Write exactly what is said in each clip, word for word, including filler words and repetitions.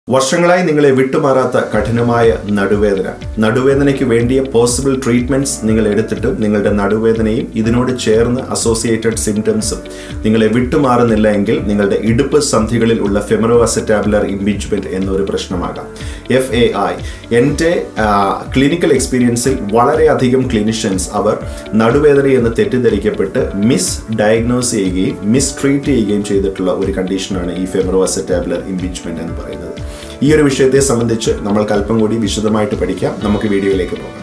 വർഷങ്ങളായി നിങ്ങളെ വിട്ടുമാറാത്ത കഠിനമായ നടുവേദന നടുവേദനയ്ക്ക് വേണ്ടിയ പോസിബിൾ ട്രീറ്റ്മെന്റ്സ് നിങ്ങൾ എടുത്തിട്ടും നിങ്ങളുടെ നടുവേദനയും ഇതിനോട് ചേർന്ന് അസോസിയേറ്റഡ് സിംറ്റംസും നിങ്ങളെ വിട്ടുമാറുന്നില്ല എങ്കിൽ നിങ്ങളുടെ ഇടുപ്പ് സന്ധികളിൽ ഉള്ള ഫെമറോ അസെറ്റാബുലർ ഇംപിഞ്ച്മെന്റ് എന്നൊരു പ്രശ്നമാകാം. എഫ് എ ഐ എൻ്റെ ക്ലിനിക്കൽ എക്സ്പീരിയൻസിൽ വളരെയധികം ക്ലിനിഷ്യൻസ് അവർ നടുവേദന എന്ന് തെറ്റിദ്ധരിക്കപ്പെട്ട് മിസ് ഡയഗ്നോസ് ചെയ്യുകയും മിസ് ട്രീറ്റ് ചെയ്യുകയും ചെയ്തിട്ടുള്ള ഒരു കണ്ടീഷനാണ് ഈ ഫെമറോ അസെറ്റാബുലർ ഇംപിഞ്ച്മെന്റ് എന്ന് പറയുന്നത്. ഈ ഒരു വിഷയത്തെ സംബന്ധിച്ച് നമ്മൾക്ക് അല്പം കൂടി വിശദമായിട്ട് പഠിക്കാം. നമുക്ക് വീഡിയോയിലേക്ക് പോകാം.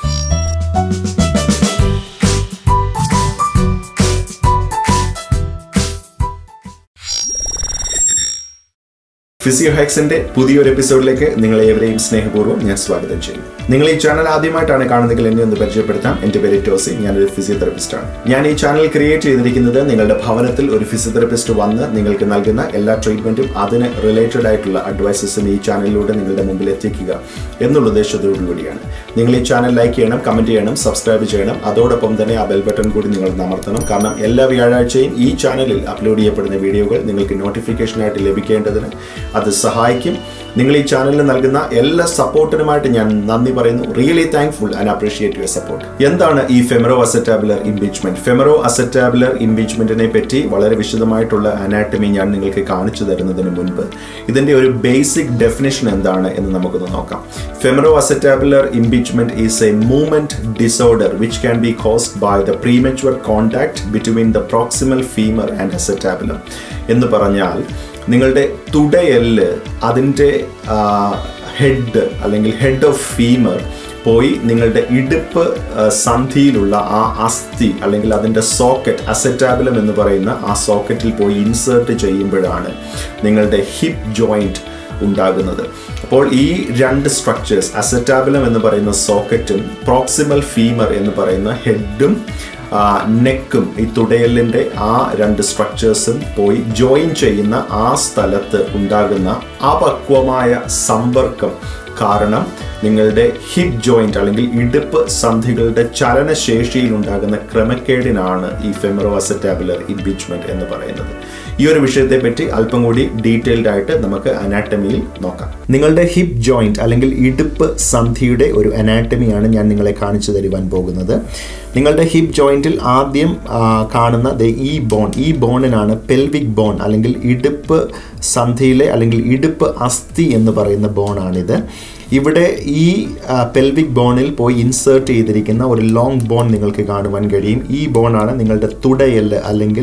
ഫിസിയോ ഹാക്സിന്റെ പുതിയൊരു എപ്പിസോഡിലേക്ക് നിങ്ങളെ ഏവരെയും സ്നേഹപൂർവ്വം ഞാൻ സ്വാഗതം ചെയ്യുന്നു. നിങ്ങൾ ഈ ചാനൽ ആദ്യമായിട്ടാണ് കാണുന്നതെങ്കിൽ എന്നെ ഒന്ന് പരിചയപ്പെടുത്താം. എൻ്റെ പേര് ടോസി, ഞാനൊരു ഫിസിയോതെറപ്പിസ്റ്റ് ആണ്. ഞാൻ ഈ ചാനൽ ക്രിയേറ്റ് ചെയ്തിരിക്കുന്നത് നിങ്ങളുടെ ഭവനത്തിൽ ഒരു ഫിസിയോതെറപ്പിസ്റ്റ് വന്ന് നിങ്ങൾക്ക് നൽകുന്ന എല്ലാ ട്രീറ്റ്മെന്റും അതിന് റിലേറ്റഡ് ആയിട്ടുള്ള അഡ്വൈസസും ഈ ചാനലിലൂടെ നിങ്ങളുടെ മുമ്പിൽ എത്തിക്കുക എന്നുള്ള ഉദ്ദേശത്തോടുകൂടിയാണ്. നിങ്ങൾ ഈ ചാനൽ ലൈക്ക് ചെയ്യണം, കമന്റ് ചെയ്യണം, സബ്സ്ക്രൈബ് ചെയ്യണം. അതോടൊപ്പം തന്നെ ആ ബെൽ ബട്ടൺ കൂടി നിങ്ങൾ അമർത്തണം. കാരണം എല്ലാ വ്യാഴാഴ്ചയും ഈ ചാനലിൽ അപ്ലോഡ് ചെയ്യപ്പെടുന്ന വീഡിയോകൾ നിങ്ങൾക്ക് നോട്ടിഫിക്കേഷനായിട്ട് ലഭിക്കേണ്ടതിന് അത് സഹായിക്കും. നിങ്ങൾ ഈ ചാനലിന് നൽകുന്ന എല്ലാ സപ്പോർട്ടിനുമായിട്ട് ഞാൻ നന്ദി പറയുന്നു. Really thankful and appreciate your support. എന്താണ് ഈ ഫെമറോ അസെറ്റാബുലർ ഇംപിഞ്ച്മെന്റ്? ഫെമറോ അസെറ്റാബുലർ ഇംപിഞ്ച്മെന്റിനെ പറ്റി വളരെ വിശദമായിട്ടുള്ള അനാറ്റമി ഞാൻ നിങ്ങൾക്ക് കാണിച്ചു തരുന്നതിന് മുൻപ് ഇതിന്റെ ഒരു ബേസിക് ഡെഫിനിഷൻ എന്താണ് എന്ന് നമുക്കൊന്ന് നോക്കാം. Femoro acetabular impingement is a movement disorder which can be caused by the premature contact between the proximal femur and acetabulum. എന്ന് പറഞ്ഞാൽ നിങ്ങളുടെ തുടയല് അതിൻ്റെ ഹെഡ് അല്ലെങ്കിൽ ഹെഡ് ഓഫ് ഫീമർ പോയി നിങ്ങളുടെ ഇടുപ്പ് സന്ധിയിലുള്ള ആ അസ്ഥി അല്ലെങ്കിൽ അതിൻ്റെ സോക്കറ്റ് അസെറ്റാബുലം എന്ന് പറയുന്ന ആ സോക്കറ്റിൽ പോയി ഇൻസേർട്ട് ചെയ്യുമ്പോഴാണ് നിങ്ങളുടെ ഹിപ്പ് ജോയിൻറ്റ് ഉണ്ടാകുന്നത്. അപ്പോൾ ഈ രണ്ട് സ്ട്രക്ചേഴ്സ് അസെറ്റാബുലം എന്ന് പറയുന്ന സോക്കറ്റും പ്രോക്സിമൽ ഫീമർ എന്ന് പറയുന്ന ഹെഡും നെക്കും ഈ തുടയലിൻ്റെ ആ രണ്ട് സ്ട്രക്ചേഴ്സും പോയി ജോയിൻ ചെയ്യുന്ന ആ സ്ഥലത്ത് ഉണ്ടാകുന്ന അപക്വമായ സമ്പർക്കം കാരണം നിങ്ങളുടെ ഹിപ്പ് ജോയിന്റ് അല്ലെങ്കിൽ ഇടുപ്പ് സന്ധികളുടെ ചലനശേഷിയിൽ ഉണ്ടാകുന്ന ക്രമക്കേടിനാണ് ഈ ഫെമറോ അസെറ്റാബുലർ ഇംപിഞ്ച്മെന്റ് എന്ന് പറയുന്നത്. ഈ ഒരു വിഷയത്തെ പറ്റി അല്പം കൂടി ഡീറ്റെയിൽഡ് ആയിട്ട് നമുക്ക് അനാറ്റമിയിൽ നോക്കാം. നിങ്ങളുടെ ഹിപ്പ് ജോയിന്റ് അല്ലെങ്കിൽ ഇടുപ്പ് സന്ധിയുടെ ഒരു അനാറ്റമിയാണ് ഞാൻ നിങ്ങളെ കാണിച്ചു തരുവാൻ പോകുന്നത്. നിങ്ങളുടെ ഹിപ്പ് ജോയിന്റിൽ ആദ്യം കാണുന്ന ഈ ബോൺ ഈ ബോണിനാണ് പെൽവിക് ബോൺ അല്ലെങ്കിൽ ഇടുപ്പ് സന്ധിയിലെ അല്ലെങ്കിൽ ഇടുപ്പ് അസ്ഥി എന്ന് പറയുന്ന ബോണാണിത്. ഇവിടെ ഈ പെൽവിക് ബോണിൽ പോയി ഇൻസേർട്ട് ചെയ്തിരിക്കുന്ന ഒരു ലോങ് ബോൺ നിങ്ങൾക്ക് കാണുവാൻ കഴിയും. ഈ ബോണാണ് നിങ്ങളുടെ തുടയല് അല്ലെങ്കിൽ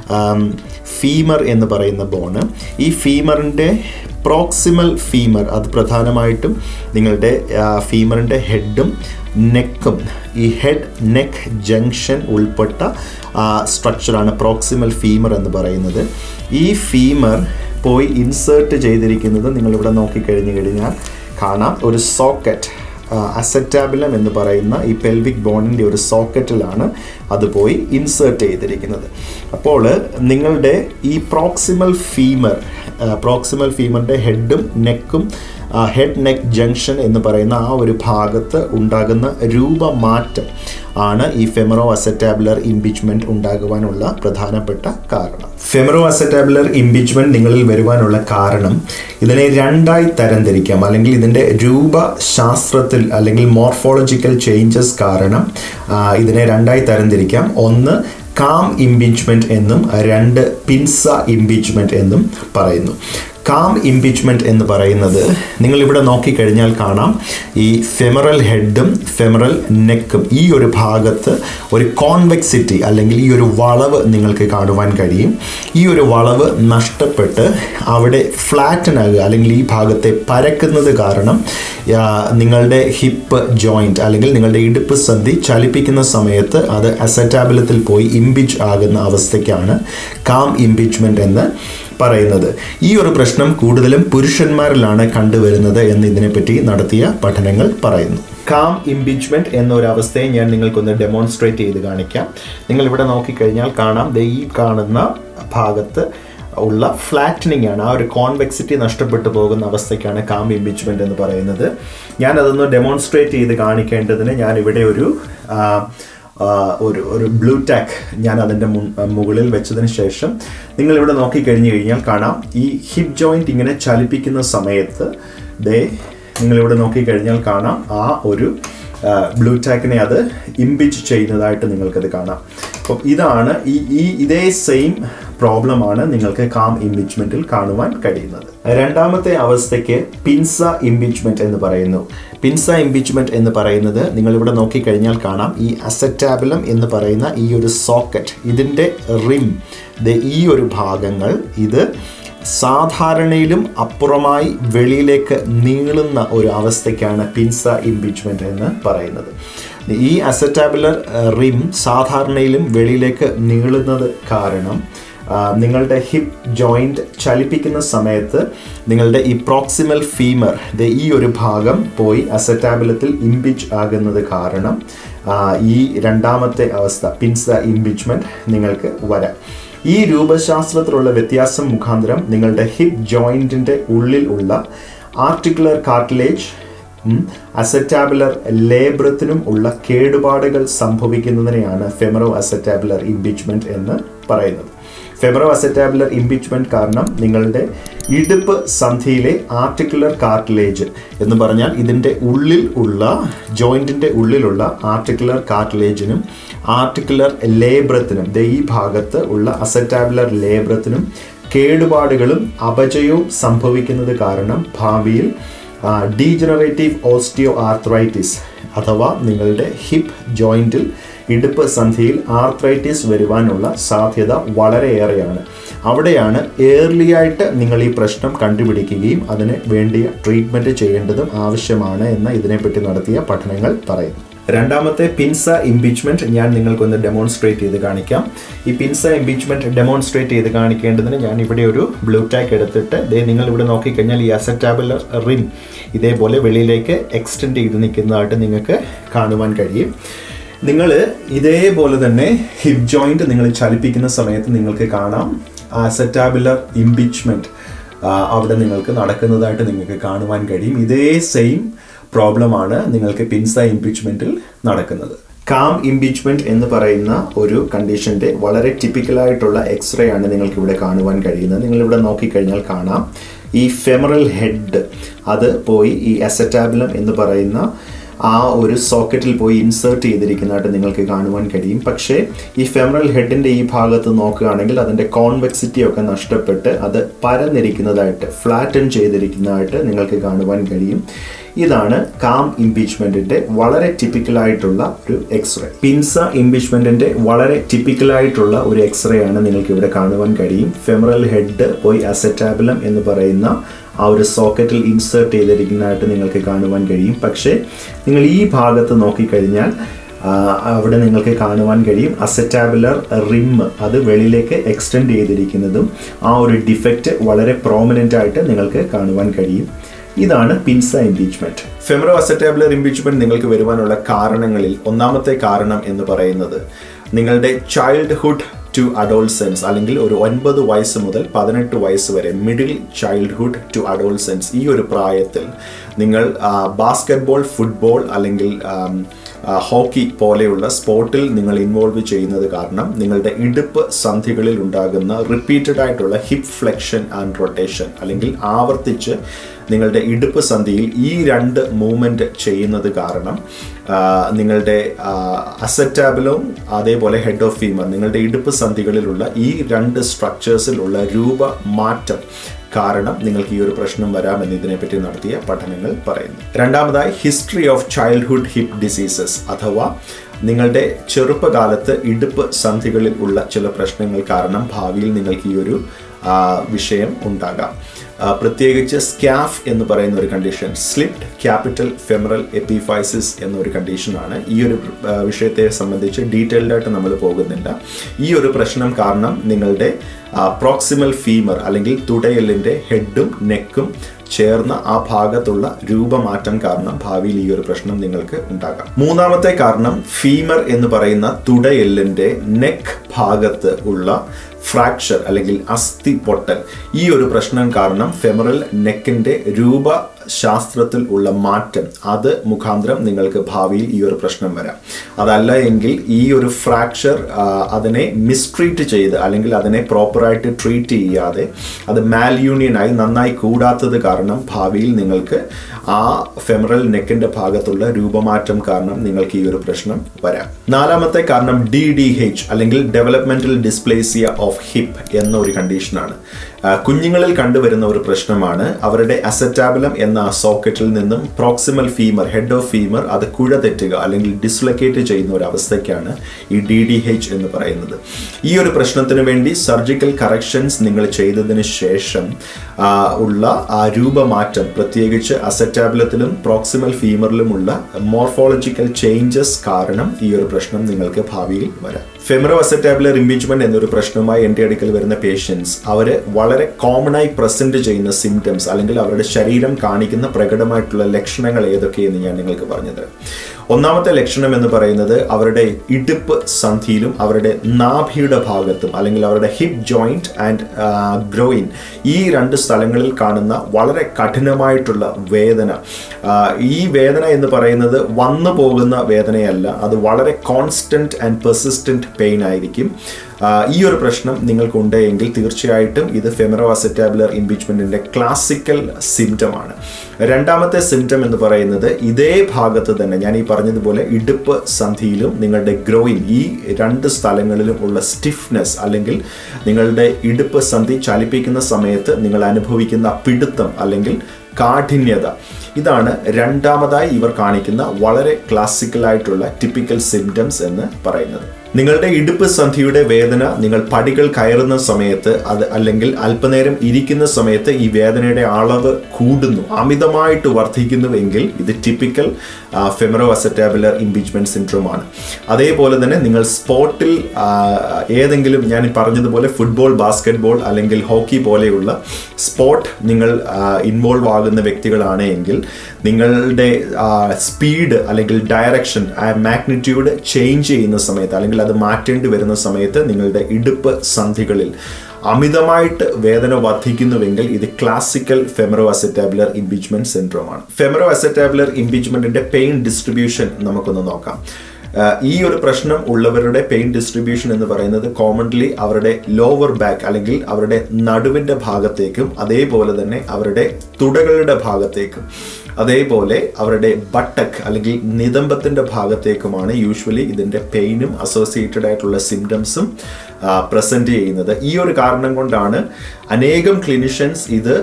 ഫീമർ എന്ന് പറയുന്ന ബോണ്. ഈ ഫീമറിൻ്റെ പ്രോക്സിമൽ ഫീമർ അത് പ്രധാനമായിട്ടും നിങ്ങളുടെ ഫീമറിൻ്റെ ഹെഡും നെക്കും ഈ ഹെഡ് നെക്ക് ജംഗ്ഷൻ ഉൾപ്പെട്ട സ്ട്രക്ചറാണ് പ്രോക്സിമൽ ഫീമർ എന്ന് പറയുന്നത്. ഈ ഫീമർ പോയി ഇൻസേർട്ട് ചെയ്തിരിക്കുന്നത് നിങ്ങളിവിടെ നോക്കിക്കഴിഞ്ഞു കഴിഞ്ഞാൽ കാണാം. ഒരു സോക്കറ്റ് അസെറ്റാബുലം എന്ന് പറയുന്ന ഈ പെൽവിക് ബോണിൻ്റെ ഒരു സോക്കറ്റിലാണ് അത് പോയി ഇൻസേർട്ട് ചെയ്തിരിക്കുന്നത്. അപ്പോൾ നിങ്ങളുടെ ഈ പ്രോക്സിമൽ ഫീമർ പ്രോക്സിമൽ ഫീമറിൻ്റെ ഹെഡും നെക്കും ഹെഡ് നെക്ക് ജംഗ്ഷൻ എന്ന് പറയുന്ന ആ ഒരു ഭാഗത്ത് ഉണ്ടാകുന്ന രൂപമാറ്റം ആണ് ഈ ഫെമറോ അസെറ്റാബുലർ ഇംപിഞ്ച്മെന്റ് ഉണ്ടാകുവാനുള്ള പ്രധാനപ്പെട്ട കാരണം. ഫെമറോ അസെറ്റാബുലർ ഇംപിഞ്ച്മെന്റ് നിങ്ങളിൽ വരുവാനുള്ള കാരണം ഇതിനെ രണ്ടായി തരംതിരിക്കാം. അല്ലെങ്കിൽ ഇതിൻ്റെ രൂപശാസ്ത്രത്തിൽ അല്ലെങ്കിൽ മോർഫോളജിക്കൽ ചേഞ്ചസ് കാരണം ഇതിനെ രണ്ടായി തരംതിരിക്കാം. ഒന്ന് കാം ഇംപിഞ്ച്മെന്റ് എന്നും രണ്ട് പിൻസ ഇംപിഞ്ച്മെന്റ് എന്നും പറയുന്നു. കാം ഇംപിഞ്ച്മെന്റ് എന്ന് പറയുന്നത് നിങ്ങളിവിടെ നോക്കിക്കഴിഞ്ഞാൽ കാണാം. ഈ ഫെമറൽ ഹെഡും ഫെമറൽ നെക്കും ഈ ഒരു ഭാഗത്ത് ഒരു കോൺവെക്സിറ്റി അല്ലെങ്കിൽ ഈ ഒരു വളവ് നിങ്ങൾക്ക് കാണുവാൻ കഴിയും. ഈ ഒരു വളവ് നഷ്ടപ്പെട്ട് അവിടെ ഫ്ലാറ്റനാകുക അല്ലെങ്കിൽ ഈ ഭാഗത്തെ പരക്കുന്നത് കാരണം നിങ്ങളുടെ ഹിപ്പ് ജോയിന്റ് അല്ലെങ്കിൽ നിങ്ങളുടെ ഇടുപ്പ് സന്ധി ചലിപ്പിക്കുന്ന സമയത്ത് അത് അസെറ്റാബുലത്തിൽ പോയി ഇംപിഞ്ച് ആകുന്ന അവസ്ഥയ്ക്കാണ് കാം ഇംപിഞ്ച്മെന്റ് എന്ന് പറയുന്നത്. ഈ ഒരു പ്രശ്നം കൂടുതലും പുരുഷന്മാരിലാണ് കണ്ടുവരുന്നത് എന്ന് ഇതിനെപ്പറ്റി നടത്തിയ പഠനങ്ങൾ പറയുന്നു. കാം ഇംപിഞ്ച്മെന്റ് എന്നൊരു അവസ്ഥയെ ഞാൻ നിങ്ങൾക്കൊന്ന് ഡെമോൺസ്ട്രേറ്റ് ചെയ്ത് കാണിക്കാം. നിങ്ങൾ ഇവിടെ നോക്കിക്കഴിഞ്ഞാൽ കാണാം, ഈ കാണുന്ന ഭാഗത്ത് ഉള്ള ഫ്ലാറ്റനിങ് ആണ്, ആ ഒരു കോൺവെക്സിറ്റി നഷ്ടപ്പെട്ടു പോകുന്ന അവസ്ഥയ്ക്കാണ് കാം ഇംപിഞ്ച്മെന്റ് എന്ന് പറയുന്നത്. ഞാൻ അതൊന്ന് ഡെമോൺസ്ട്രേറ്റ് ചെയ്ത് കാണിക്കേണ്ടതിന് ഞാൻ ഇവിടെ ഒരു ഒരു ഒരു ബ്ലൂ ടാക്ക് ഞാൻ അതിൻ്റെ മുകളിൽ വെച്ചതിന് ശേഷം നിങ്ങളിവിടെ നോക്കിക്കഴിഞ്ഞ് കഴിഞ്ഞാൽ കാണാം ഈ ഹിപ്പ് ജോയിൻറ്റ് ഇങ്ങനെ ചലിപ്പിക്കുന്ന സമയത്ത് ദേ നിങ്ങളിവിടെ നോക്കിക്കഴിഞ്ഞാൽ കാണാം ആ ഒരു ബ്ലൂ ടാക്കിനെ അത് ഇംപിച്ച് ചെയ്യുന്നതായിട്ട് നിങ്ങൾക്കത് കാണാം. അപ്പം ഇതാണ് ഈ ഈ ഇതേ സെയിം പ്രോബ്ലമാണ് നിങ്ങൾക്ക് കാം ഇംപിച്ച്മെൻറ്റിൽ കാണുവാൻ കഴിയുന്നത്. രണ്ടാമത്തെ അവസ്ഥയ്ക്ക് പിൻസ ഇംപിച്ച്മെൻറ്റ് എന്ന് പറയുന്നു. പിൻസ ഇംപിച്ച്മെൻറ്റ് എന്ന് പറയുന്നത് നിങ്ങളിവിടെ നോക്കിക്കഴിഞ്ഞാൽ കാണാം ഈ അസെറ്റാബുലം എന്ന് പറയുന്ന ഈ ഒരു സോക്കറ്റ്, ഇതിൻ്റെ റിം, ഈ ഒരു ഭാഗങ്ങൾ ഇത് സാധാരണയിലും അപ്പുറമായി വെളിയിലേക്ക് നീളുന്ന ഒരു അവസ്ഥയ്ക്കാണ് പിൻസ ഇംപിച്ച്മെൻറ്റ് എന്ന് പറയുന്നത്. ഈ അസെറ്റാബുലർ റിം സാധാരണയിലും വെളിയിലേക്ക് നീളുന്നത് കാരണം നിങ്ങളുടെ ഹിപ്പ് ജോയിൻറ്റ് ചലിപ്പിക്കുന്ന സമയത്ത് നിങ്ങളുടെ ഈ പ്രോക്സിമൽ ഫീമർ ഈ ഒരു ഭാഗം പോയി അസെറ്റാബുലത്തിൽ ഇംപിച്ച് ആകുന്നത് കാരണം ഈ രണ്ടാമത്തെ അവസ്ഥ പിൻസ ഇംപിച്ച്മെൻറ്റ് നിങ്ങൾക്ക് വരാം. ഈ രൂപശാസ്ത്രത്തിലുള്ള വ്യത്യാസം മുഖാന്തരം നിങ്ങളുടെ ഹിപ്പ് ജോയിൻറ്റിൻ്റെ ഉള്ളിൽ ഉള്ള ആർട്ടിക്കുലർ കാർട്ടിലേജ് അസെറ്റാബുലർ ലേബ്രത്തിനും ഉള്ള കേടുപാടുകൾ സംഭവിക്കുന്നതിനെയാണ് ഫെമറോ അസെറ്റാബുലർ ഇംപിച്ച്മെൻറ്റ് എന്ന് പറയുന്നത്. ഫെമറോ അസെറ്റാബുലർ ഇംപിച്ച്മെൻറ്റ് കാരണം നിങ്ങളുടെ ഇടുപ്പ് സന്ധിയിലെ ആർട്ടിക്കുലർ കാർട്ടിലേജ് എന്ന് പറഞ്ഞാൽ ഇതിൻ്റെ ഉള്ളിൽ ഉള്ള ജോയിൻറ്റിൻ്റെ ഉള്ളിലുള്ള ആർട്ടിക്കുലർ കാർട്ടിലേജിനും ആർട്ടിക്കുലർ ലേബ്രത്തിനും ഈ ഭാഗത്ത് ഉള്ള അസെറ്റാബുലർ ലേബ്രത്തിനും കേടുപാടുകളും അപചയവും സംഭവിക്കുന്നത് കാരണം ഭാവിയിൽ ഡീജനറേറ്റീവ് ഓസ്റ്റിയോ ആർത്രൈറ്റിസ് അഥവാ നിങ്ങളുടെ ഹിപ്പ് ജോയിൻറ്റിൽ ഇടുപ്പ് സന്ധിയിൽ ആർത്രൈറ്റിസ് വരുവാനുള്ള സാധ്യത വളരെയേറെയാണ്. അവിടെയാണ് ഏർലി ആയിട്ട് നിങ്ങൾ ഈ പ്രശ്നം കണ്ടുപിടിക്കുകയും അതിന് വേണ്ടിയ ട്രീറ്റ്മെൻറ്റ് ചെയ്യേണ്ടതും ആവശ്യമാണ് എന്ന് ഇതിനെപ്പറ്റി നടത്തിയ പഠനങ്ങൾ പറയുന്നു. രണ്ടാമത്തെ പിൻസ ഇംപിച്ച്മെൻറ്റ് ഞാൻ നിങ്ങൾക്കൊന്ന് ഡെമോൺസ്ട്രേറ്റ് ചെയ്ത് കാണിക്കാം. ഈ പിൻസ ഇംപിച്ച്മെൻറ്റ് ഡെമോൺസ്ട്രേറ്റ് ചെയ്ത് കാണിക്കേണ്ടതിന് ഞാൻ ഇവിടെ ഒരു ബ്ലൂ ടാക്ക് എടുത്തിട്ട് ദേ നിങ്ങൾ ഇവിടെ നോക്കിക്കഴിഞ്ഞാൽ ഈ അസെറ്റാബുലർ റിം ഇതേപോലെ വെളിയിലേക്ക് എക്സ്റ്റെൻഡ് ചെയ്ത് നിൽക്കുന്നതായിട്ട് നിങ്ങൾക്ക് കാണുവാൻ കഴിയും. നിങ്ങൾ ഇതേപോലെ തന്നെ ഹിപ്പ് ജോയിൻറ്റ് നിങ്ങൾ ചലിപ്പിക്കുന്ന സമയത്ത് നിങ്ങൾക്ക് കാണാം അസെറ്റാബുലർ ഇംപിച്ച്മെൻറ്റ് അവിടെ നിങ്ങൾക്ക് നടക്കുന്നതായിട്ട് നിങ്ങൾക്ക് കാണുവാൻ കഴിയും. ഇതേ സെയിം പ്രോബ്ലമാണ് നിങ്ങൾക്ക് പിൻസ ഇംപിച്ച്മെൻറ്റിൽ നടക്കുന്നത്. കാം ഇംപിച്ച്മെൻറ്റ് എന്ന് പറയുന്ന ഒരു കണ്ടീഷൻ്റെ വളരെ ടിപ്പിക്കലായിട്ടുള്ള എക്സ്റേ ആണ് നിങ്ങൾക്ക് ഇവിടെ കാണുവാൻ കഴിയുന്നത്. നിങ്ങളിവിടെ നോക്കിക്കഴിഞ്ഞാൽ കാണാം ഈ ഫെമറൽ ഹെഡ് അത് പോയി ഈ അസെറ്റാബുലം എന്ന് പറയുന്ന ആ ഒരു സോക്കറ്റിൽ പോയി ഇൻസേർട്ട് ചെയ്തിരിക്കുന്നതായിട്ട് നിങ്ങൾക്ക് കാണുവാൻ കഴിയും. പക്ഷേ ഈ ഫെമറൽ ഹെഡിൻ്റെ ഈ ഭാഗത്ത് നോക്കുകയാണെങ്കിൽ അതിൻ്റെ കോൺവെക്സിറ്റി ഒക്കെ നഷ്ടപ്പെട്ട് അത് പരന്നിരിക്കുന്നതായിട്ട് ഫ്ലാറ്റൻ ചെയ്തിരിക്കുന്നതായിട്ട് നിങ്ങൾക്ക് കാണുവാൻ കഴിയും. ഇതാണ് കാം ഇംപിച്ച്മെൻറ്റിൻ്റെ വളരെ ടിപ്പിക്കലായിട്ടുള്ള ഒരു എക്സ്റേ. പിൻസ ഇംപിച്ച്മെൻറ്റിൻ്റെ വളരെ ടിപ്പിക്കലായിട്ടുള്ള ഒരു എക്സ്റേ ആണ് നിങ്ങൾക്ക് ഇവിടെ കാണുവാൻ കഴിയും. ഫെമറൽ ഹെഡ് പോയി അസെറ്റാബുലം എന്ന് പറയുന്ന ആ ഒരു സോക്കറ്റിൽ ഇൻസേർട്ട് ചെയ്തിരിക്കുന്നതായിട്ട് നിങ്ങൾക്ക് കാണുവാൻ കഴിയും. പക്ഷേ നിങ്ങൾ ഈ ഭാഗത്ത് നോക്കിക്കഴിഞ്ഞാൽ അവിടെ നിങ്ങൾക്ക് കാണുവാൻ കഴിയും അസെറ്റാബുലർ റിം അത് വെളിയിലേക്ക് എക്സ്റ്റെൻഡ് ചെയ്തിരിക്കുന്നതും ആ ഒരു ഡിഫക്റ്റ് വളരെ പ്രോമിനൻ്റ് ആയിട്ട് നിങ്ങൾക്ക് കാണുവാൻ കഴിയും. ഇതാണ് പിൻസ ഇംപിച്ച്മെൻറ്റ്. ഫെമറോ അസെറ്റാബുലർ ഇംപിച്ച്മെൻറ്റ് നിങ്ങൾക്ക് വരുവാനുള്ള കാരണങ്ങളിൽ ഒന്നാമത്തെ കാരണം എന്ന് പറയുന്നത് നിങ്ങളുടെ ചൈൽഡ്ഹുഡ് ടു അഡോൾസെൻസ് അല്ലെങ്കിൽ ഒരു ഒൻപത് വയസ്സ് മുതൽ പതിനെട്ട് വയസ്സ് വരെ മിഡിൽ ചൈൽഡ്ഹുഡ് ടു അഡോൾസെൻസ് ഈ ഒരു പ്രായത്തിൽ നിങ്ങൾ ബാസ്കറ്റ്ബോൾ, ഫുട്ബോൾ അല്ലെങ്കിൽ ഹോക്കി പോലെയുള്ള സ്പോർട്ടിൽ നിങ്ങൾ ഇൻവോൾവ് ചെയ്യുന്നത് കാരണം നിങ്ങളുടെ ഇടുപ്പ് സന്ധികളിൽ ഉണ്ടാകുന്ന റിപ്പീറ്റഡ് ആയിട്ടുള്ള ഹിപ്പ് ഫ്ലെക്ഷൻ ആൻഡ് റൊട്ടേഷൻ അല്ലെങ്കിൽ ആവർത്തിച്ച് നിങ്ങളുടെ ഇടുപ്പ് സന്ധിയിൽ ഈ രണ്ട് മൂവ്മെൻറ്റ് ചെയ്യുന്നത് കാരണം നിങ്ങളുടെ അസെറ്റാബുലവും അതേപോലെ ഹെഡ് ഓഫ് ഫീമർ നിങ്ങളുടെ ഇടുപ്പ് സന്ധികളിലുള്ള ഈ രണ്ട് സ്ട്രക്ചേഴ്സിലുള്ള രൂപമാറ്റം കാരണം നിങ്ങൾക്ക് ഈ ഒരു പ്രശ്നം വരാമെന്ന് ഇതിനെപ്പറ്റി നടത്തിയ പഠനങ്ങൾ പറയുന്നു. രണ്ടാമതായി history of childhood hip diseases അഥവാ നിങ്ങളുടെ ചെറുപ്പകാലത്ത് ഇടുപ്പ് സന്ധികളിൽ ഉള്ള ചില പ്രശ്നങ്ങൾ കാരണം ഭാവിയിൽ നിങ്ങൾക്ക് ഈ ഒരു വിഷയം ഉണ്ടാകാം. പ്രത്യേകിച്ച് സ്കാഫ് എന്ന് പറയുന്ന ഒരു condition, slipped capital femoral epiphysis എന്നൊരു കണ്ടീഷനാണ്. ഈ ഒരു വിഷയത്തെ സംബന്ധിച്ച് ഡീറ്റെയിൽഡ് ആയിട്ട് നമ്മൾ പോകുന്നില്ല. ഈ ഒരു പ്രശ്നം കാരണം നിങ്ങളുടെ പ്രോക്സിമൽ ഫീമർ അല്ലെങ്കിൽ തുടയെല്ലിൻ്റെ ഹെഡും നെക്കും ചേർന്ന ആ ഭാഗത്തുള്ള രൂപമാറ്റം കാരണം ഭാവിയിൽ ഈ ഒരു പ്രശ്നം നിങ്ങൾക്ക് ഉണ്ടാകാം. മൂന്നാമത്തെ കാരണം ഫീമർ എന്ന് പറയുന്ന തുടയെല്ലിൻ്റെ നെക്ക് ഭാഗത്ത് ഉള്ള ഫ്രാക്ചർ അല്ലെങ്കിൽ അസ്ഥി പൊട്ടൽ, ഈ ഒരു പ്രശ്നം കാരണം ഫെമറൽ നെക്കിൻ്റെ രൂപ ശാസ്ത്രത്തിൽ ഉള്ള മാറ്റം അത് മുഖാന്തരം നിങ്ങൾക്ക് ഭാവിയിൽ ഈ ഒരു പ്രശ്നം വരാം. അതല്ല എങ്കിൽ ഈ ഒരു ഫ്രാക്ചർ അതിനെ മിസ്ട്രീറ്റ് ചെയ്ത് അല്ലെങ്കിൽ അതിനെ പ്രോപ്പറായിട്ട് ട്രീറ്റ് ചെയ്യാതെ അത് മാൽയൂണിയനായി നന്നായി കൂടാത്തത് കാരണം ഭാവിയിൽ നിങ്ങൾക്ക് ആ ഫെമറൽ നെക്കിൻ്റെ ഭാഗത്തുള്ള രൂപമാറ്റം കാരണം നിങ്ങൾക്ക് ഈ ഒരു പ്രശ്നം വരാം. നാലാമത്തെ കാരണം ഡി ഡി എച്ച് അല്ലെങ്കിൽ ഡെവലപ്മെന്റൽ ഡിസ്പ്ലേസിയ ഓഫ് ഹിപ്പ് എന്ന ഒരു കണ്ടീഷനാണ്. കുഞ്ഞുങ്ങളിൽ കണ്ടുവരുന്ന ഒരു പ്രശ്നമാണ്. അവരുടെ അസറ്റാബുലം എന്ന സോക്കറ്റിൽ നിന്നും proximal femur, head of femur അത് കുഴ തെറ്റുക അല്ലെങ്കിൽ ഡിസ്ലൊക്കേറ്റ് ചെയ്യുന്ന ഒരു അവസ്ഥയ്ക്കാണ് ഈ ഡി ഡി എച്ച് എന്ന് പറയുന്നത്. ഈ ഒരു പ്രശ്നത്തിന് വേണ്ടി സർജിക്കൽ കറക്ഷൻസ് നിങ്ങൾ ചെയ്തതിന് ശേഷം ഉള്ള ആ രൂപമാറ്റം, പ്രത്യേകിച്ച് അസറ്റാബുലത്തിലും പ്രോക്സിമൽ ഫീമറിലുമുള്ള മോർഫോളജിക്കൽ ചേഞ്ചസ് കാരണം ഈ ഒരു പ്രശ്നം നിങ്ങൾക്ക് ഭാവിയിൽ വരാം. ഫെമറോ അസറ്റാബുലർ ഇംപീച്ച്മെന്റ് എന്നൊരു പ്രശ്നവുമായി എൻ്റെ അടുക്കൽ വരുന്ന പേഷ്യൻസ് അവർ വളരെ കോമൺ ആയി പ്രസന്റ് ചെയ്യുന്ന സിംറ്റംസ് അല്ലെങ്കിൽ അവരുടെ ശരീരം കാണിക്കുന്ന പ്രകടമായിട്ടുള്ള ലക്ഷണങ്ങൾ ഏതൊക്കെയെന്ന് ഞാൻ നിങ്ങൾക്ക് പറഞ്ഞത്. ഒന്നാമത്തെ ലക്ഷണം എന്ന് പറയുന്നത് അവരുടെ ഇടുപ്പ് സന്ധിയിലും അവരുടെ നാഭിയുടെ ഭാഗത്തും അല്ലെങ്കിൽ അവരുടെ ഹിപ്പ് ജോയിന്റ് ആൻഡ് ഗ്രോയിൻ ഈ രണ്ട് സ്ഥലങ്ങളിൽ കാണുന്ന വളരെ കഠിനമായിട്ടുള്ള വേദന. ഈ വേദന എന്ന് പറയുന്നത് വന്നു പോകുന്ന വേദനയല്ല, അത് വളരെ കോൺസ്റ്റന്റ് ആൻഡ് പെർസിസ്റ്റന്റ് പെയിൻ ആയിരിക്കും. ഈ ഒരു പ്രശ്നം നിങ്ങൾക്കുണ്ടെങ്കിൽ തീർച്ചയായിട്ടും ഇത് ഫെമറോ അസറ്റാബുലർ ഇംപീച്ച്മെന്റിന്റെ ക്ലാസിക്കൽ സിംറ്റമാണ്. രണ്ടാമത്തെ സിംറ്റം എന്ന് പറയുന്നത് ഇതേ ഭാഗത്ത് തന്നെ ഞാൻ ഈ പറഞ്ഞതുപോലെ ഇടുപ്പ് സന്ധിയിലും നിങ്ങളുടെ ഗ്രോയിൻ ഈ രണ്ട് സ്ഥലങ്ങളിലും ഉള്ള സ്റ്റിഫ്നെസ് അല്ലെങ്കിൽ നിങ്ങളുടെ ഇടുപ്പ് സന്ധി ചലിപ്പിക്കുന്ന സമയത്ത് നിങ്ങൾ അനുഭവിക്കുന്ന പിടുത്തം അല്ലെങ്കിൽ കാഠിന്യത, ഇതാണ് രണ്ടാമതായി ഇവർ കാണിക്കുന്ന വളരെ ക്ലാസിക്കലായിട്ടുള്ള ടിപ്പിക്കൽ സിംറ്റംസ് എന്ന് പറയുന്നത്. നിങ്ങളുടെ ഇടുപ്പ് സന്ധിയുടെ വേദന നിങ്ങൾ പടികൾ കയറുന്ന സമയത്ത് അത് അല്ലെങ്കിൽ അല്പനേരം ഇരിക്കുന്ന സമയത്ത് ഈ വേദനയുടെ അളവ് കൂടുന്നു, അമിതമായിട്ട് വർദ്ധിക്കുന്നുവെങ്കിൽ ഇത് typical femoro acetabular impingement syndrome ആണ്. അതേപോലെ തന്നെ നിങ്ങൾ സ്പോർട്ടിൽ ഏതെങ്കിലും ഞാൻ പറഞ്ഞതുപോലെ ഫുട്ബോൾ, ബാസ്കറ്റ്ബോൾ അല്ലെങ്കിൽ ഹോക്കി പോലെയുള്ള സ്പോർട്ട് നിങ്ങൾ ഇൻവോൾവ് ആകുന്ന വ്യക്തികളാണ് എങ്കിൽ നിങ്ങളുടെ സ്പീഡ് അല്ലെങ്കിൽ ഡയറക്ഷൻ മാഗ്നിറ്റ്യൂഡ് ചേഞ്ച് ചെയ്യുന്ന സമയത്ത് അല്ലെങ്കിൽ അത് മാറ്റേണ്ടി വരുന്ന സമയത്ത് നിങ്ങളുടെ ഇടുപ്പ് സന്ധികളിൽ അമിതമായിട്ട് വേദന വർദ്ധിക്കുന്നുവെങ്കിൽ ഇത് classical femoro acetabular impingement syndrome ആണ്. ഫെമറോ അസറ്റാബുലർ ഇംപീച്ച്മെന്റിന്റെ പെയിൻ ഡിസ്ട്രിബ്യൂഷൻ നമുക്കൊന്ന് നോക്കാം. ഈ ഒരു പ്രശ്നം ഉള്ളവരുടെ പെയിൻ ഡിസ്ട്രിബ്യൂഷൻ എന്ന് പറയുന്നത് കോമൺലി അവരുടെ ലോവർ ബാക്ക് അല്ലെങ്കിൽ അവരുടെ നടുവിൻ്റെ ഭാഗത്തേക്കും അതേപോലെ തന്നെ അവരുടെ തുടകളുടെ ഭാഗത്തേക്കും അതേപോലെ അവരുടെ ബട്ടക്ക് അല്ലെങ്കിൽ നിതംബത്തിൻ്റെ ഭാഗത്തേക്കുമാണ് യൂഷ്വലി ഇതിൻ്റെ പെയിനും അസോസിയേറ്റഡ് ആയിട്ടുള്ള സിംറ്റംസും പ്രസൻറ്റ് ചെയ്യുന്നത്. ഈ ഒരു കാരണം കൊണ്ടാണ് അനേകം ക്ലിനിഷ്യൻസ് ഇത്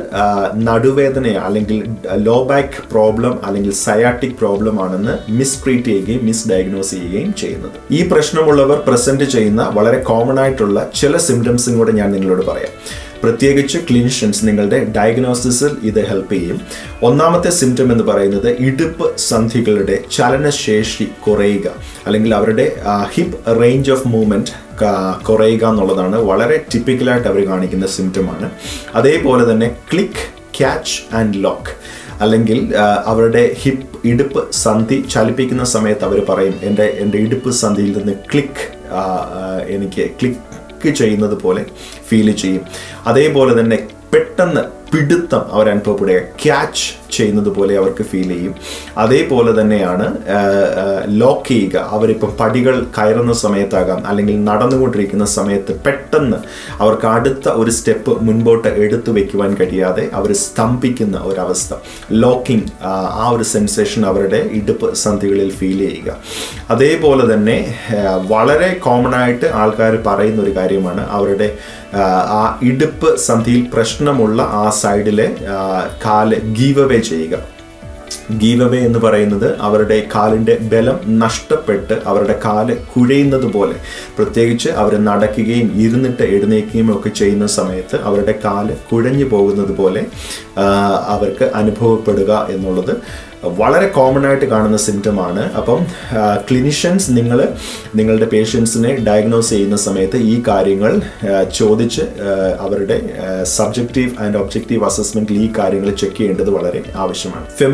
നടുവേദന അല്ലെങ്കിൽ ലോ ബാക്ക് പ്രോബ്ലം അല്ലെങ്കിൽ സയാറ്റിക് പ്രോബ്ലം ആണെന്ന് മിസ്ട്രീറ്റ് ചെയ്യുകയും മിസ് ഡയഗ്നോസ് ചെയ്യുകയും ചെയ്യുന്നത്. ഈ പ്രശ്നമുള്ളവർ പ്രസൻറ്റ് ചെയ്യുന്ന വളരെ കോമൺ ആയിട്ടുള്ള ചില സിംറ്റംസും കൂടെ ഞാൻ നിങ്ങളോട് പറയാം. പ്രത്യേകിച്ച് ക്ലിനിഷ്യൻസ് നിങ്ങളുടെ ഡയഗ്നോസിസിൽ ഇത് ഹെൽപ്പ് ചെയ്യും. ഒന്നാമത്തെ സിംറ്റം എന്ന് പറയുന്നത് ഇടുപ്പ് സന്ധികളുടെ ചലനശേഷി കുറയുക അല്ലെങ്കിൽ അവരുടെ ഹിപ്പ് റേഞ്ച് ഓഫ് മൂവ്മെൻറ്റ് കുറയുക എന്നുള്ളതാണ് വളരെ ടിപ്പിക്കലായിട്ട് അവർ കാണിക്കുന്ന സിംറ്റമാണ്. അതേപോലെ തന്നെ ക്ലിക്ക്, ക്യാച്ച് ആൻഡ് ലോക്ക് അല്ലെങ്കിൽ അവരുടെ ഹിപ്പ് ഇടുപ്പ് സന്ധി ചലിപ്പിക്കുന്ന സമയത്ത് അവർ പറയും എൻ്റെ എൻ്റെ ഇടുപ്പ് സന്ധിയിൽ നിന്ന് ക്ലിക്ക് എനിക്ക് ക്ലിക്ക് ചെയ്യുന്നത് പോലെ ഫീൽ ചെയ്യും. അതേപോലെ തന്നെ പെട്ടെന്ന് പിടുത്തം അവർ അനുഭവപ്പെടുക, ക്യാച്ച് ചെയ്യുന്നത് പോലെ അവർക്ക് ഫീൽ ചെയ്യും. അതേപോലെ തന്നെയാണ് ലോക്ക് ചെയ്യുക. അവരിപ്പം പടികൾ കയറുന്ന സമയത്താകാം അല്ലെങ്കിൽ നടന്നുകൊണ്ടിരിക്കുന്ന സമയത്ത് പെട്ടെന്ന് അവർക്ക് അടുത്ത ഒരു സ്റ്റെപ്പ് മുൻപോട്ട് എടുത്തു വെക്കുവാൻ കഴിയാതെ അവർ സ്തംഭിക്കുന്ന ഒരവസ്ഥ, ലോക്കിംഗ്, ആ ഒരു സെൻസേഷൻ അവരുടെ ഇടുപ്പ് സന്ധികളിൽ ഫീൽ ചെയ്യുക. അതേപോലെ തന്നെ വളരെ കോമൺ ആയിട്ട് ആൾക്കാർ പറയുന്ന ഒരു കാര്യമാണ് അവരുടെ ആ ഇടുപ്പ് സന്ധിയിൽ പ്രശ്നമുള്ള ആ സൈഡിലെ കാല് ഗീവ് അവേ ചെയ്യുക. ഗീവ് അവേ എന്ന് പറയുന്നത് അവരുടെ കാലിൻ്റെ ബലം നഷ്ടപ്പെട്ട് അവരുടെ കാല് കുഴയുന്നത് പോലെ, പ്രത്യേകിച്ച് അവർ നടക്കുകയും ഇരുന്നിട്ട് എഴുന്നേൽക്കുകയും ഒക്കെ ചെയ്യുന്ന സമയത്ത് അവരുടെ കാല് കുഴഞ്ഞു പോകുന്നത് പോലെ അവർക്ക് അനുഭവപ്പെടുക എന്നുള്ളത് വളരെ കോമൺ ആയിട്ട് കാണുന്ന സിംറ്റമാണ്. അപ്പം ക്ലിനിഷ്യൻസ് നിങ്ങൾ നിങ്ങളുടെ പേഷ്യൻസിനെ ഡയഗ്നോസ് ചെയ്യുന്ന സമയത്ത് ഈ കാര്യങ്ങൾ ചോദിച്ച് അവരുടെ സബ്ജക്റ്റീവ് ആൻഡ് ഒബ്ജക്റ്റീവ് അസസ്മെൻറ്റിൽ ഈ കാര്യങ്ങൾ ചെക്ക് ചെയ്യേണ്ടത് വളരെ ആവശ്യമാണ്. ഫെമറോ അസറ്റാബുലർ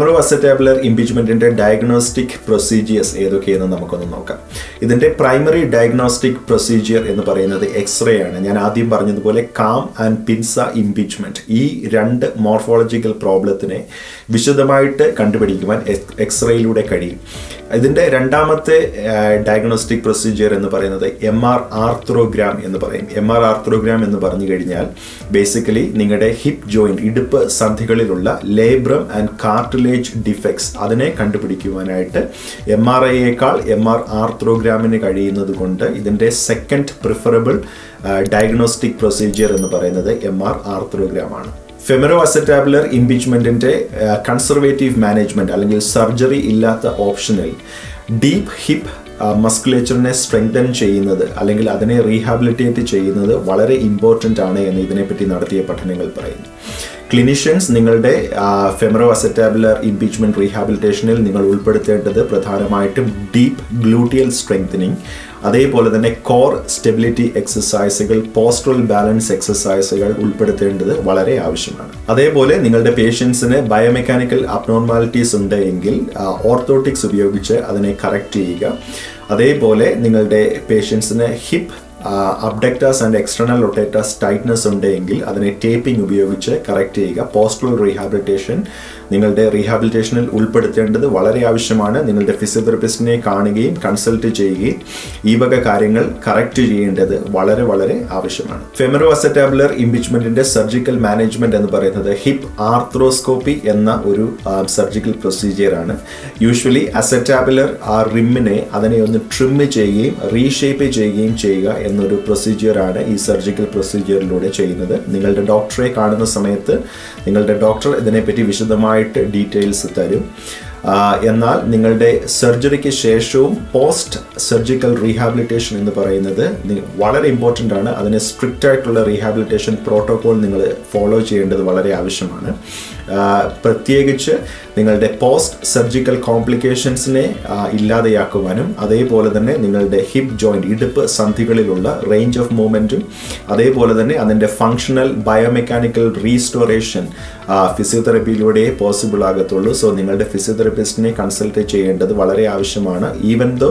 acetabular impingementന്റെ ഡയഗ്നോസ്റ്റിക് പ്രൊസീജിയേഴ്സ് ഏതൊക്കെയെന്ന് നമുക്കൊന്ന് നോക്കാം. ഇതിന്റെ പ്രൈമറി ഡയഗ്നോസ്റ്റിക് പ്രൊസീജിയർ എന്ന് പറയുന്നത് എക്സ്റേ ആണ്. ഞാൻ ആദ്യം പറഞ്ഞതുപോലെ കാം ആൻഡ് പിൻസ ഇംപീച്ച്മെന്റ് ഈ രണ്ട് മോർഫോളജിക്കൽ പ്രോബ്ലത്തിനെ വിശദമായിട്ട് കണ്ടുപിടിക്കുവാൻ എക്സ്റേയിലൂടെ കഴിയും. ഇതിന്റെ രണ്ടാമത്തെ ഡയഗ്നോസ്റ്റിക് പ്രൊസീജിയർ എന്ന് പറയുന്നത് എം ആർ ആർത്രോഗ്രാം എന്ന് പറയും. എം ആർ ആർത്രോഗ്രാം എന്ന് പറഞ്ഞു കഴിഞ്ഞാൽ ബേസിക്കലി നിങ്ങളുടെ ഹിപ്പ് ജോയിന്റ് ഇടുപ്പ് സന്ധികളിലുള്ള ലേബ്രം ആൻഡ് കാർട്ടിലേജ് ഡിഫെക്ട്സ് അതിനെ കണ്ടുപിടിക്കുവാനായിട്ട് എം ആർ ഐയേക്കാൾ എം ആർ ആർത്രോഗ്രാമിന് കഴിയുന്നത് കൊണ്ട് ഇതിന്റെ സെക്കൻഡ് പ്രിഫറബിൾ ഡയഗ്നോസ്റ്റിക് പ്രൊസീജിയർ എന്ന് പറയുന്നത് എം ആർ ആർത്രോഗ്രാം ആണ്. ഫെമറോ അസെറ്റാബുലർ ഇംപീച്ച്മെന്റിന്റെ കൺസർവേറ്റീവ് മാനേജ്മെന്റ് അല്ലെങ്കിൽ സർജറി ഇല്ലാത്ത ഓപ്ഷനിൽ ഡീപ്പ് ഹിപ്പ് മസ്കുലേച്ചറിനെ സ്ട്രെങ്തൻ ചെയ്യുന്നത് അല്ലെങ്കിൽ അതിനെ റീഹാബിലിറ്റേറ്റ് ചെയ്യുന്നത് വളരെ ഇമ്പോർട്ടൻ്റ് ആണ് എന്ന് ഇതിനെപ്പറ്റി നടത്തിയ പഠനങ്ങൾ പറയുന്നു. ക്ലിനിഷ്യൻസ് നിങ്ങളുടെ ഫെമറോ അസെറ്റാബുലർ ഇംപീച്ച്മെന്റ് റീഹാബിലിറ്റേഷനിൽ നിങ്ങൾ ഉൾപ്പെടുത്തേണ്ടത് പ്രധാനമായിട്ടും ഡീപ്പ് ഗ്ലൂട്ടിയൽ സ്ട്രെങ്തനിങ്, അതേപോലെ തന്നെ കോർ സ്റ്റെബിലിറ്റി എക്സസൈസുകൾ, പോസ്റ്റുറൽ ബാലൻസ് എക്സസൈസുകൾ ഉൾപ്പെടുത്തേണ്ടത് വളരെ ആവശ്യമാണ്. അതേപോലെ നിങ്ങളുടെ പേഷ്യൻസിന് ബയോമെക്കാനിക്കൽ അബ്നോർമാലിറ്റീസ് ഉണ്ട് എങ്കിൽ ഓർത്തോട്ടിക്സ് ഉപയോഗിച്ച് അതിനെ കറക്റ്റ് ചെയ്യുക. അതേപോലെ നിങ്ങളുടെ പേഷ്യൻസിന് hip abductors and external rotators tightness ഉണ്ടെങ്കിൽ അതിനെ ടേപ്പിംഗ് ഉപയോഗിച്ച് കറക്റ്റ് ചെയ്യുക. പോസ്റ്റുറൽ റീഹാബിലിറ്റേഷൻ നിങ്ങളുടെ റീഹാബിലിറ്റേഷനിൽ ഉൾപ്പെടുത്തേണ്ടത് വളരെ ആവശ്യമാണ്. നിങ്ങളുടെ ഫിസിയോതെറപ്പിസ്റ്റിനെ കാണുകയും കൺസൾട്ട് ചെയ്യുകയും ഈ വക കാര്യങ്ങൾ കറക്റ്റ് ചെയ്യേണ്ടത് വളരെ വളരെ ആവശ്യമാണ്. ഫെമറോ അസെറ്റാബുലർ ഇംപീച്ച്മെന്റിന്റെ സർജിക്കൽ മാനേജ്മെന്റ് എന്ന് പറയുന്നത് ഹിപ്പ് ആർത്രോസ്കോപ്പി എന്ന ഒരു സർജിക്കൽ പ്രൊസീജിയർ ആണ്. യൂഷ്വലി അസെറ്റാബുലർ ആ റിമ്മിനെ അതിനെ ഒന്ന് ട്രിം ചെയ്യുകയും റീഷേപ്പ് ചെയ്യുകയും ചെയ്യുക എന്നൊരു പ്രൊസീജിയറാണ് ഈ സർജിക്കൽ പ്രൊസീജിയറിലൂടെ ചെയ്യുന്നത്. നിങ്ങളുടെ ഡോക്ടറെ കാണുന്ന സമയത്ത് നിങ്ങളുടെ ഡോക്ടർ ഇതിനെപ്പറ്റി വിശദമായിട്ട് ഡീറ്റെയിൽസ് തരും. എന്നാൽ നിങ്ങളുടെ സർജറിക്ക് ശേഷവും പോസ്റ്റ് സർജിക്കൽ റീഹാബിലിറ്റേഷൻ എന്ന് പറയുന്നത് വളരെ ഇമ്പോർട്ടൻ്റ് ആണ്. അതിന് സ്ട്രിക്റ്റ് ആയിട്ടുള്ള റീഹാബിലിറ്റേഷൻ പ്രോട്ടോകോൾ നിങ്ങൾ ഫോളോ ചെയ്യേണ്ടത് വളരെ ആവശ്യമാണ്. പ്രത്യേകിച്ച് നിങ്ങളുടെ പോസ്റ്റ് സർജിക്കൽ കോംപ്ലിക്കേഷൻസിനെ ഇല്ലാതെയാക്കുവാനും അതേപോലെ തന്നെ നിങ്ങളുടെ ഹിപ്പ് ജോയിൻറ്റ് ഇടുപ്പ് സന്ധികളിലുള്ള റേഞ്ച് ഓഫ് മൂവ്മെൻറ്റും അതേപോലെ തന്നെ അതിൻ്റെ ഫങ്ഷണൽ ബയോമെക്കാനിക്കൽ റീസ്റ്റോറേഷൻ ഫിസിയോതെറപ്പിയിലൂടെ പോസിബിൾ ആകത്തുള്ളൂ. സോ നിങ്ങളുടെ ഫിസിയോതെറപ്പിസ്റ്റിനെ കൺസൾട്ട് ചെയ്യേണ്ടത് വളരെ ആവശ്യമാണ്. Even though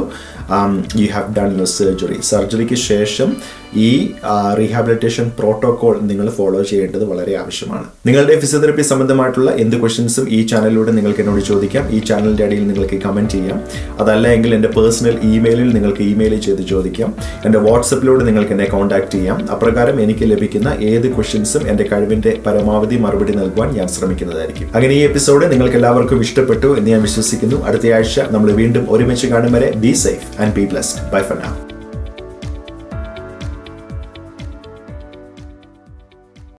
you have done your surgery സർജറിക്ക് ശേഷം ഈ റീഹാബിലിറ്റേഷൻ പ്രോട്ടോകോൾ നിങ്ങൾ ഫോളോ ചെയ്യേണ്ടത് വളരെ ആവശ്യമാണ്. നിങ്ങളുടെ ഫിസിയോതെറപ്പി സംബന്ധമായിട്ടുള്ള എന്ത് ക്വസ്റ്റ്യൻസും ഈ ചാനലിലൂടെ നിങ്ങൾക്ക് എന്നോട് ചോദിക്കാം. ഈ ചാനലിൻ്റെ അടിയിൽ നിങ്ങൾക്ക് കമൻറ്റ് ചെയ്യാം. അതല്ല എങ്കിൽ എൻ്റെ പേഴ്സണൽ ഇമെയിലിൽ നിങ്ങൾക്ക് ഇമെയിൽ ചെയ്ത് ചോദിക്കാം. എൻ്റെ വാട്സപ്പിലൂടെ നിങ്ങൾക്ക് എന്നെ കോൺടാക്ട് ചെയ്യാം. അപ്രകാരം എനിക്ക് ലഭിക്കുന്ന ഏത് ക്വസ്റ്റ്യൻസും എൻ്റെ കഴിവിൻ്റെ പരമാവധി മറുപടി നൽകുവാൻ ഞാൻ ശ്രമിക്കുന്നതായിരിക്കും. അങ്ങനെ ഈ എപ്പിസോഡ് നിങ്ങൾക്ക് എല്ലാവർക്കും ഇഷ്ടപ്പെട്ടു എന്ന് ഞാൻ വിശ്വസിക്കുന്നു. അടുത്ത ആഴ്ച നമ്മൾ വീണ്ടും ഒരുമിച്ച് കാണും വരെ be safe and be blessed. Bye for now.